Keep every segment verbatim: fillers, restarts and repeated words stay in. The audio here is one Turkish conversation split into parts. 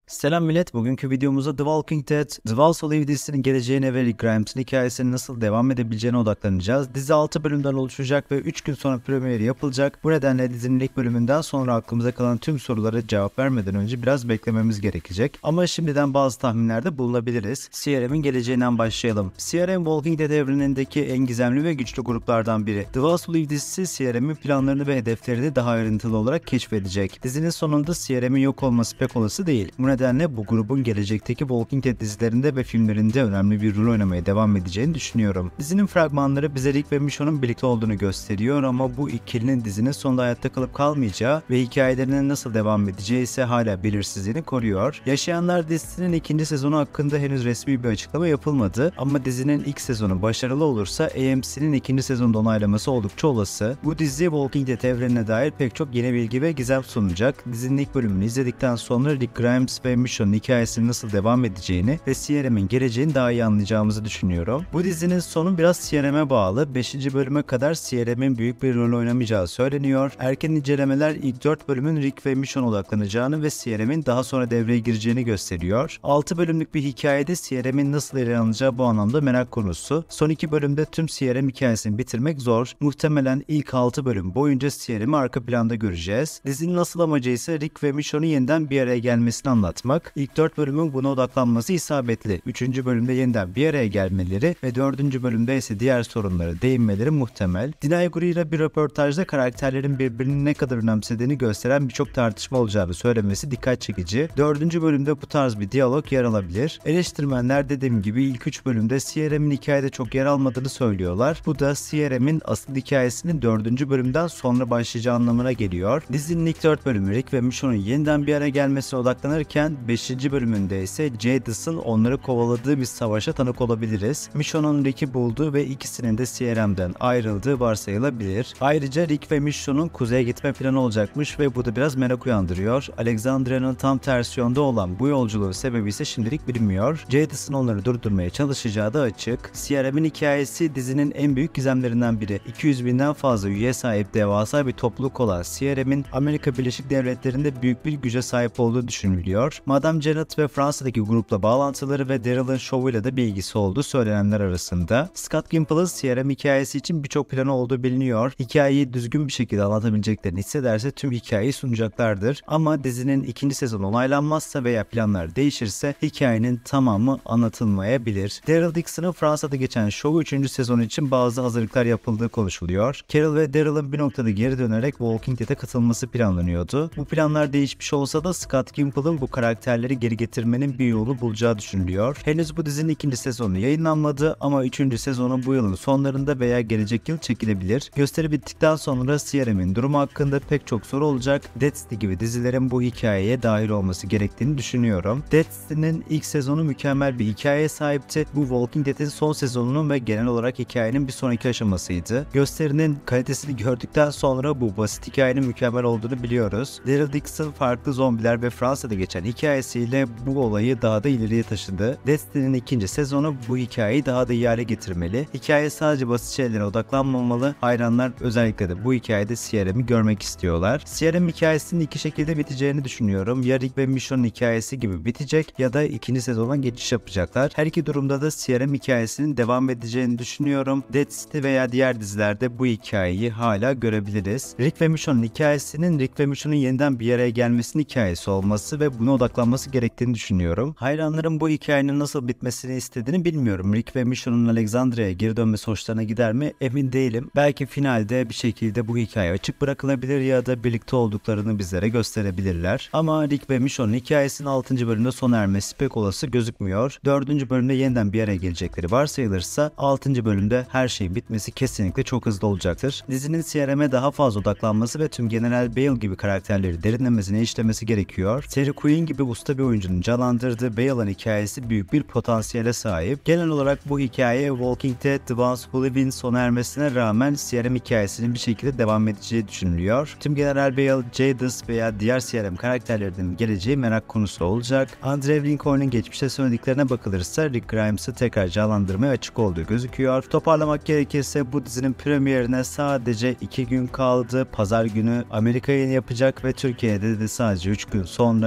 Selam millet, bugünkü videomuzda The Walking Dead, The Walls of Life dizisinin geleceğine ve Rick Grimes'in hikayesinin nasıl devam edebileceğine odaklanacağız. Dizi altı bölümden oluşacak ve üç gün sonra premieri yapılacak. Bu nedenle dizinin ilk bölümünden sonra aklımıza kalan tüm sorulara cevap vermeden önce biraz beklememiz gerekecek. Ama şimdiden bazı tahminlerde bulunabiliriz. C R M'in geleceğinden başlayalım. C R M, Walking Dead evrenindeki en gizemli ve güçlü gruplardan biri. The Walls of Life dizisi C R M'in planlarını ve hedeflerini daha ayrıntılı olarak keşfedecek. Dizinin sonunda C R M'in yok olması pek olası değil. Bu nedenle bu grubun gelecekteki Walking Dead dizilerinde ve filmlerinde önemli bir rol oynamaya devam edeceğini düşünüyorum. Dizinin fragmanları bize Rick ve Michonne'un birlikte olduğunu gösteriyor ama bu ikilinin dizinin sonunda hayatta kalıp kalmayacağı ve hikayelerinin nasıl devam edeceği ise hala belirsizliğini koruyor. Yaşayanlar dizisinin ikinci sezonu hakkında henüz resmi bir açıklama yapılmadı ama dizinin ilk sezonu başarılı olursa A M C'nin ikinci sezonda onaylaması oldukça olası. Bu dizi Walking Dead evrenine dair pek çok yeni bilgi ve gizem sunacak. Dizinin ilk bölümünü izledikten sonra Rick Grimes ve Michonne'un hikayesinin nasıl devam edeceğini ve C R M'in geleceğini daha iyi anlayacağımızı düşünüyorum. Bu dizinin sonu biraz C R M'e bağlı. beşinci bölüme kadar C R M'in büyük bir rol oynamayacağı söyleniyor. Erken incelemeler ilk dört bölümün Rick ve Michonne odaklanacağını ve C R M'in daha sonra devreye gireceğini gösteriyor. altı bölümlük bir hikayede C R M'in nasıl ele alınacağı bu anlamda merak konusu. Son iki bölümde tüm C R M hikayesini bitirmek zor. Muhtemelen ilk altı bölüm boyunca C R M'i arka planda göreceğiz. Dizinin asıl amacı ise Rick ve Michonne'un yeniden bir araya gelmesini anlatmak. İlk dört bölümün buna odaklanması isabetli. üçüncü bölümde yeniden bir araya gelmeleri ve dördüncü bölümde ise diğer sorunlara değinmeleri muhtemel. Dinay Guri ile bir röportajda karakterlerin birbirini ne kadar önemsediğini gösteren birçok tartışma olacağını söylemesi dikkat çekici. dördüncü bölümde bu tarz bir diyalog yer alabilir. Eleştirmenler dediğim gibi ilk üç bölümde C R M'in hikayede çok yer almadığını söylüyorlar. Bu da C R M'in asıl hikayesinin dördüncü bölümden sonra başlayacağı anlamına geliyor. Dizinin ilk dört bölümü Rick ve Michonne'un yeniden bir araya gelmesine odaklanırken beşinci bölümünde ise Jadis'ın onları kovaladığı bir savaşa tanık olabiliriz. Michonne'un Rick'i bulduğu ve ikisinin de C R M'den ayrıldığı varsayılabilir. Ayrıca Rick ve Michonne'un kuzeye gitme planı olacakmış ve bu da biraz merak uyandırıyor. Alexandria'nın tam tersi yönde olan bu yolculuğun sebebi ise şimdilik bilinmiyor. Jadis'ın onları durdurmaya çalışacağı da açık. C R M'in hikayesi dizinin en büyük gizemlerinden biri. iki yüz binden fazla üye sahip devasa bir topluluk olan C R M'in Amerika Birleşik Devletleri'nde büyük bir güce sahip olduğu düşünülüyor. Madame Janet ve Fransa'daki grupla bağlantıları ve Daryl'ın şovuyla da bir ilgisi olduğu söylenenler arasında. Scott Gimple'ın C R M hikayesi için birçok planı olduğu biliniyor. Hikayeyi düzgün bir şekilde anlatabileceklerini hissederse tüm hikayeyi sunacaklardır. Ama dizinin ikinci sezonu onaylanmazsa veya planlar değişirse hikayenin tamamı anlatılmayabilir. Daryl Dixon'ın Fransa'da geçen şovu üçüncü sezonu için bazı hazırlıklar yapıldığı konuşuluyor. Carol ve Daryl'ın bir noktada geri dönerek Walking Dead'e katılması planlanıyordu. Bu planlar değişmiş olsa da Scott Gimple'ın bu karakterleri geri getirmenin bir yolu bulacağı düşünülüyor. Henüz bu dizinin ikinci sezonu yayınlanmadı ama üçüncü sezonu bu yılın sonlarında veya gelecek yıl çekilebilir. Gösteri bittikten sonra C R M'in durumu hakkında pek çok soru olacak. Dead City gibi dizilerin bu hikayeye dahil olması gerektiğini düşünüyorum. Dead City'nin ilk sezonu mükemmel bir hikayeye sahipti. Bu Walking Dead'in son sezonunun ve genel olarak hikayenin bir sonraki aşamasıydı. Gösterinin kalitesini gördükten sonra bu basit hikayenin mükemmel olduğunu biliyoruz. Daryl Dixon farklı zombiler ve Fransa'da geçen hikayesiyle bu olayı daha da ileriye taşıdı. Destiny'nin ikinci sezonu bu hikayeyi daha da iyi hale getirmeli. Hikaye sadece basit şeylere odaklanmamalı. Hayranlar özellikle de bu hikayede C R M'i görmek istiyorlar. C R M hikayesinin iki şekilde biteceğini düşünüyorum. Ya Rick ve Michonne'un hikayesi gibi bitecek ya da ikinci sezona geçiş yapacaklar. Her iki durumda da C R M hikayesinin devam edeceğini düşünüyorum. Dead City veya diğer dizilerde bu hikayeyi hala görebiliriz. Rick ve Michonne'un hikayesinin Rick ve Michonne'un yeniden bir araya gelmesinin hikayesi olması ve buna odaklanması gerektiğini düşünüyorum. Hayranların bu hikayenin nasıl bitmesini istediğini bilmiyorum. Rick ve Michonne'un Alexandria'ya geri dönmesi hoşlarına gider mi? Emin değilim. Belki finalde bir şekilde bu hikaye açık bırakılabilir ya da birlikte olduklarını bizlere gösterebilirler. Ama Rick ve Michonne'un hikayesinin altıncı bölümde sona ermesi pek olası gözükmüyor. dördüncü bölümde yeniden bir araya gelecekleri varsayılırsa altıncı bölümde her şeyin bitmesi kesinlikle çok hızlı olacaktır. Dizinin C R M'e daha fazla odaklanması ve tüm General Bale gibi karakterleri derinlemesine işlemesi gerekiyor. Terry Quinn gibi usta bir oyuncunun canlandırdığı Bale'ın hikayesi büyük bir potansiyele sahip. Genel olarak bu hikaye Walking Dead, The Ones Who Live'in sona ermesine rağmen C R M hikayesinin bir şekilde devam edeceği düşünülüyor. Tüm General Bale, Jadis veya diğer C R M karakterlerinin geleceği merak konusu olacak. Andrew Lincoln'un geçmişte söylediklerine bakılırsa Rick Grimes'ı tekrar canlandırmaya açık olduğu gözüküyor. Toparlamak gerekirse bu dizinin premierine sadece iki gün kaldı. Pazar günü Amerika yayını yapacak ve Türkiye'de de sadece üç gün sonra bizler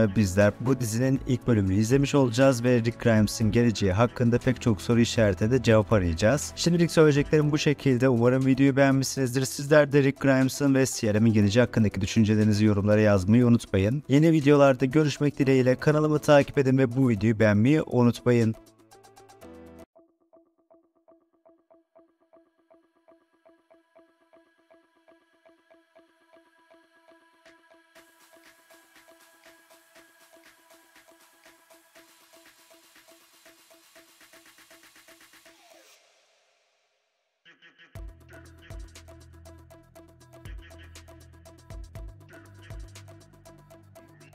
beraber bu dizinin ilk bölümünü izlemiş olacağız ve Rick Grimes'in geleceği hakkında pek çok soru işaretine de cevap arayacağız. Şimdilik söyleyeceklerim bu şekilde. Umarım videoyu beğenmişsinizdir. Sizler de Rick Grimes'in ve C R M'in geleceği hakkındaki düşüncelerinizi yorumlara yazmayı unutmayın. Yeni videolarda görüşmek dileğiyle kanalımı takip edin ve bu videoyu beğenmeyi unutmayın.